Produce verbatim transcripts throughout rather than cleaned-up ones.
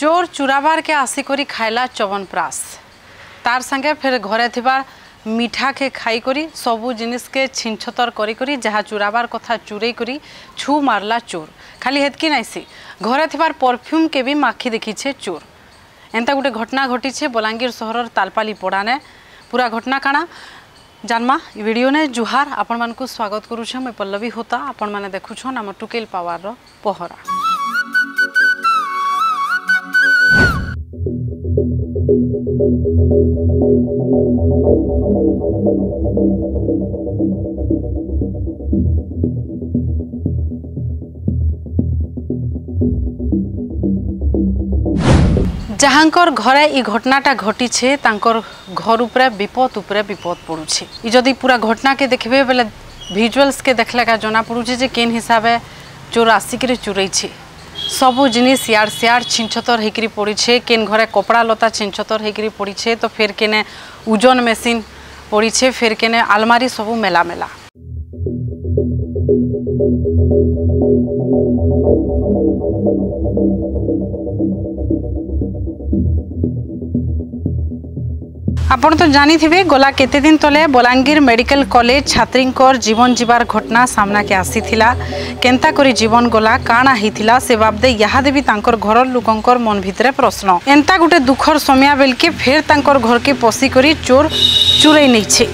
चोर चुराबार के आसिक खाइला चवनप्राश तार संगे फिर घरे थिबार मीठा के खाई करी सबू जिनिस के छिनछतर करी करी जहाँ चुराबार कथा चुरई करी छू मारला चोर। खाली हेतकी नाइसी घरे थिबार परफ्यूम के भी माखी देखीछे चोर। एंता गोटे घटना घटी बलांगीर सहर तालपाली पड़ाने पूरा घटना काना जानमा वीडियो ने जुहार आपण मान को स्वागत करुछे। मैं पल्लवी होता आपण माने देखुछन आम टुकेल पावर रो पहरा। जहाँकर घरे ई घटनाटा घटी छे तांकर घर उपरे विपद उपरे विपद पड़ुछे। ई जदि पूरा घटना के देखबे बेले विजुअल्स के देखले का जना पड़ुछे जे केन हिसाबे चोर आसिक रे चुरई छे सबू जिनिस यार सियार छिनछतर हेकरी पड़ी छे। केन घरे कपड़ा लता छिनछतर हेकरी पड़ी छे तो फिर केने ओजन मेसिन पड़ी छे फिर केने आलमारी सबू मेला मेला। आपण तो जानी थिबे गला केते दिन तले बलांगीर मेडिकल कॉलेज छात्री जीवन जीवार घटना सामना के आसी थिला। केंता करी जीवन गला काना हिथिला से बाबदे याद भी तांकर घर लोकंकर मन भितरे प्रश्न। एंता गुटे दुखर समय बेल के फिर तांकर घर के पसी करी चोर चुरई नहीं छे।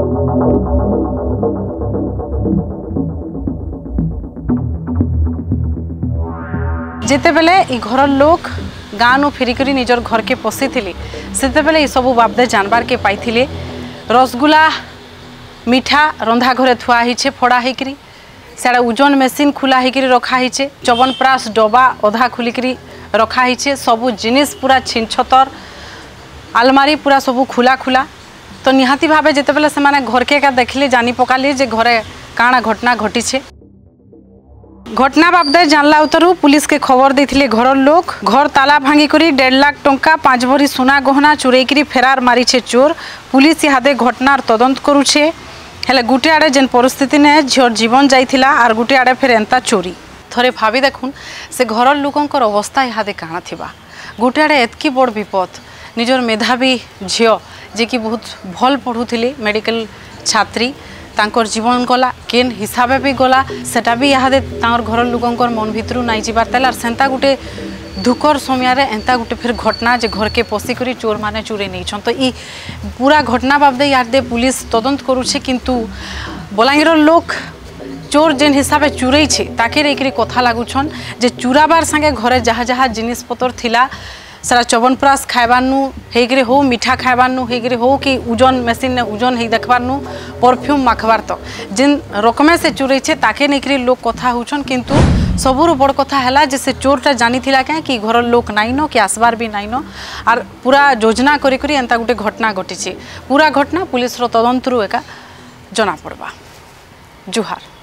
जेते बेले ई घर लोक गाँव फेरिकी निजर घर के पशि से बेले सबू बाबदे जानबार के पाई। रसगुल्ला मीठा रंधा घरे थुआ हिचे फड़ा होकरी साड़ा ओजन मेसिन खुला होकरी रखा हिचे चवनप्राश डबा अधा खुलिकी रखा हिचे सबू जिनिस पूरा छिनछतर आलमारी पूरा सबू खुला खुला। तो निहाती भावे जेते बेले से माने घर के का देखले जानी पकाली जे घरे काना घटना घटी छे। घटना बाबदे जानला उतरू पुलिस के खबर देथिले घर लोक। घर ताला भांगी करी डेढ़ लाख टंका पांच भरी सुना गहना चुरैकरी फेरार मारी छे चोर। पुलिस इहादे घटनार तदंत करुछे। हेले गुटे आड़े जेन परिस्थिति ने झियर जीवन जाइथिला आर गुटे आड़े फिर एंता चोरी। थरे भाबी देखुन से घर लोकंकर अवस्था इहादे काना थिबा। गुटे आड़े एतकी बड़ विपद निजर मेधावी झियो जे कि बहुत भल पढ़ुथिले मेडिकल छात्री तांकर जीवन गला केन हिसाबे भी गला सेटा भी इहादे तांकर घर लोकंकर मन भितरू नाई जिबार तेला सेंता गुटे दुखर समय रे एंता गुटे फिर घटना जे घर के पसी करी चोर माने चुरे नहीं छन। तो ई पूरा घटना बाबदे यादे पुलिस तदंत करुछे किंतु बलांगीर लोक चोर जेन हिसाबे चुरई छे ताके रेकरी कथा लागुछन जे चुराबार संगे घरे जहा जहा जिनिस पतर थिला सारा चवनप्राश खाइबानु हेगरे हो मीठा खाइबानु हेगरे हो कि ओजन मेसिन ने ओजन हे देखबानु परफ्यूम माखबार तो जिन रकमे से चुरई छे ताके नेकरी लोक कथा होछन। किंतु सबुर बड़ कथा हैला जे से चोरटा जानी थिला क्या कि घर लोक नाइनो कि आसबार भी नाइनो आर पूरा योजना करी करी एंता गुटे घटना घटी छे। पूरा घटना पुलिस रो तदंतरु एका जना पड़बा। जुहार।